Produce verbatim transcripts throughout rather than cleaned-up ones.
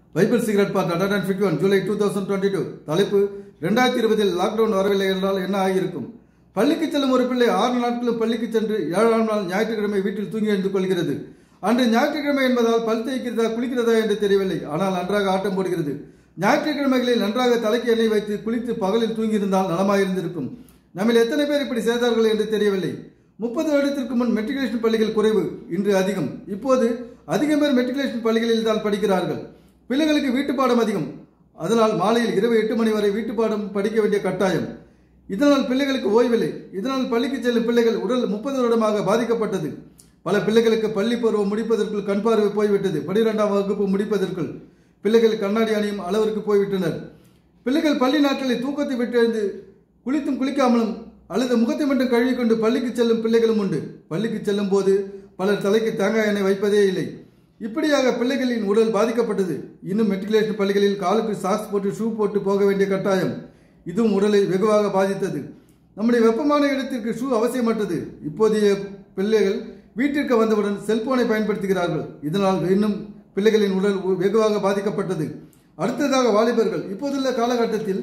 Bible secret part one fifty-one July two thousand twenty-two. தலைப்பு இரண்டாயிரத்து இருபதில் லாக்டவுன் வரவில்லை என்றால் என்ன ஆகியிருக்கும்? பள்ளிக்கு செல்லும் ஒரு பிள்ளை ஆறு நாட்களும் பள்ளிக்கு சென்று ஏழாம் நாள் ஞாயிற்றுக்கிழமை வீட்டில் தூங்கி எழுந்து கொள்கிறது. அன்று ஞாயிற்றுக்கிழமை என்பதால் பல் தேய்க்கிறதா குளிக்கிறதா என்று தெரியவில்லை. ஆனால் நன்றாக ஆட்டம் போடுகிறது. ஞாயிற்றுக்கிழமைகளில் நன்றாக தலைக்கு எண்ணெய் வைத்து குளித்து பகலில் தூங்கியிருந்தால் நலமாயிருந்திருக்கும். நம்மில் எத்தனை பேர் இப்படி செய்தார்கள் என்று தெரியவில்லை. முப்பது வருடத்திற்கு முன் மெட்ரிகுலேஷன் பள்ளிகள் குறைவு, இன்று அதிகம். இப்போது அதிகம் பேர் மெட்ரிகுலேஷன் பள்ளிகளில் தான் படிக்கிறார்கள். பிள்ளைகளுக்கு வீட்டு பாடம் அதிகம். அதனால் மாலையில் இரவு எட்டு மணி வரை வீட்டு பாடம் படிக்க வேண்டிய கட்டாயம். இதனால் பிள்ளைகளுக்கு ஓய்வில்லை. இதனால் பள்ளிக்கு செல்லும் பிள்ளைகள் உடல் முப்பது வருடமாக பாதிக்கப்பட்டது. பல பிள்ளைகளுக்கு பள்ளி பருவம் முடிப்பதற்குள் கண் பார்வை போய்விட்டது. பனிரெண்டாம் வகுப்பு முடிப்பதற்குள் பிள்ளைகள் கண்ணாடி அணியும் அளவிற்கு போய்விட்டனர். பிள்ளைகள் பள்ளி நாட்களில் தூக்கத்தை விட்டெழுந்து குளித்தும் குளிக்காமலும் அல்லது முகத்தை மட்டும் கழுவிக்கொண்டு பள்ளிக்கு செல்லும் பிள்ளைகளும் உண்டு. பள்ளிக்கு செல்லும் போது பலர் தலைக்கு தேங்காய் எண்ணெய் வைப்பதே இல்லை. இப்படியாக பிள்ளைகளின் உடல் பாதிக்கப்பட்டது. இன்னும் மெட்ரிகுலேஷன் பள்ளிகளில் காலுக்கு சாக்ஸ் போட்டு ஷூ போட்டு போக வேண்டிய கட்டாயம். இதுவும் உடலை வெகுவாக பாதித்தது. நம்முடைய வெப்பமான இடத்திற்கு ஷூ அவசியமற்றது. இப்போதைய பிள்ளைகள் வீட்டிற்கு வந்தவுடன் செல்போனை பயன்படுத்துகிறார்கள். இதனால் இன்னும் பிள்ளைகளின் உடல் வெகுவாக பாதிக்கப்பட்டது. அடுத்ததாக வாலிபர்கள். இப்போதுள்ள காலகட்டத்தில்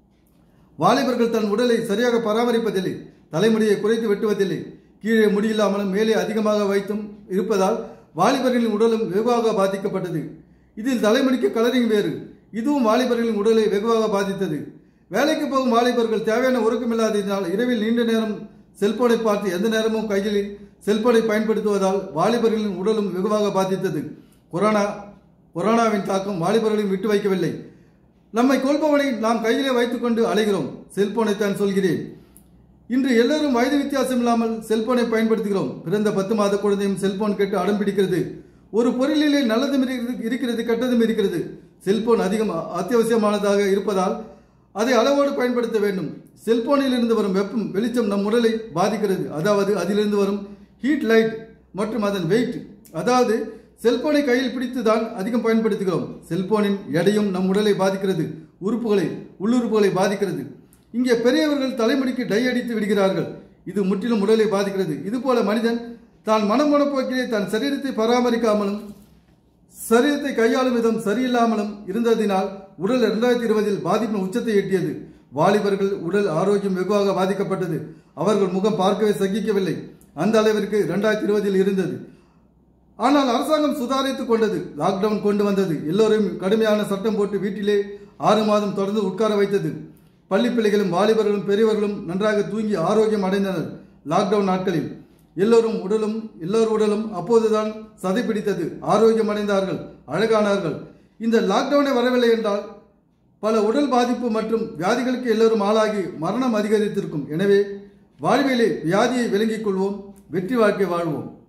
வாலிபர்கள் தன் உடலை சரியாக பராமரிப்பதில்லை. தலைமுடியை குறைத்து வெட்டுவதில்லை. கீழே முடியில்லாமலும் மேலே அதிகமாக வைத்தும் இருப்பதால் வாலிபர்களின் உடலும் வெகுவாக பாதிக்கப்பட்டது. இதில் தலைமுடிக்கு கலரிங் வேறு. இதுவும் வாலிபர்களின் உடலை வெகுவாக பாதித்தது. வேலைக்கு போகும் வாலிபர்கள் தேவையான உறக்கமில்லாததினால் இரவில் நீண்ட நேரம் செல்போனை பார்த்து எந்த நேரமும் கையில் செல்போனை பயன்படுத்துவதால் வாலிபர்களின் உடலும் வெகுவாக பாதித்தது. கொரோனா கொரோனாவின் தாக்கம் வாலிபர்களையும் விட்டு வைக்கவில்லை. நம்மை கொள்பவனை நாம் கையிலே வைத்துக் கொண்டு அலைகிறோம். செல்போனைத்தான் சொல்கிறேன். இன்று எல்லோரும் வயது வித்தியாசம் இல்லாமல் செல்போனை பயன்படுத்துகிறோம். பிறந்த பத்து மாத குழந்தையும் செல்போன் கேட்டு அடம் பிடிக்கிறது. ஒரு பொருளிலே நல்லதும் இருக்கிறது, கெட்டதும் இருக்கிறது. செல்போன் அதிகம் அத்தியாவசியமானதாக இருப்பதால் அதை அளவோடு பயன்படுத்த வேண்டும். செல்போனில் இருந்து வரும் வெப்பம் வெளிச்சம் நம் உடலை பாதிக்கிறது. அதாவது அதிலிருந்து வரும் ஹீட் லைட் மற்றும் அதன் வெயிட். அதாவது செல்போனை கையில் பிடித்து தான் அதிகம் பயன்படுத்துகிறோம். செல்போனின் எடையும் நம் உடலை பாதிக்கிறது. உறுப்புகளை உள்ளுறுப்புகளை பாதிக்கிறது. இங்கே பெரியவர்கள் தலைமுடிக்கு டை அடித்து விடுகிறார்கள். இது முற்றிலும் உடலை பாதிக்கிறது. இதுபோல மனிதன் தான் மனமனப்போக்கிலே தன் சரீரத்தை பராமரிக்காமலும் சரீரத்தை கையாளும் விதம் சரியில்லாமலும் இருந்ததினால் உடல் இரண்டாயிரத்தி இருபதில் பாதிப்பின் உச்சத்தை எட்டியது. வாலிபர்கள் உடல் ஆரோக்கியம் வெகுவாக பாதிக்கப்பட்டது. அவர்கள் முகம் பார்க்கவே சகிக்கவில்லை. அந்த அளவிற்கு இரண்டாயிரத்தி இருபதில் இருந்தது. ஆனால் அரசாங்கம் சுதாரித்துக் கொண்டது. லாக்டவுன் கொண்டு வந்தது. எல்லோரையும் கடுமையான சட்டம் போட்டு வீட்டிலே ஆறு மாதம் தொடர்ந்து உட்கார வைத்தது. பள்ளி பிள்ளைகளும் வாலிபர்களும் பெரியவர்களும் நன்றாக தூங்கி ஆரோக்கியம் அடைந்தனர். லாக்டவுன் நாட்களில் எல்லோரும் உடலும் எல்லோரும் உடலும் அப்போதுதான் சதை பிடித்தது. ஆரோக்கியம் அடைந்தார்கள், அழகானார்கள். இந்த லாக்டவுனே வரவில்லை என்றால் பல உடல் பாதிப்பு மற்றும் வியாதிகளுக்கு எல்லோரும் ஆளாகி மரணம் அதிகரித்திருக்கும். எனவே வாழ்விலே வியாதியை விளங்கிக் கொள்வோம், வெற்றி வாழ்க்கை வாழ்வோம்.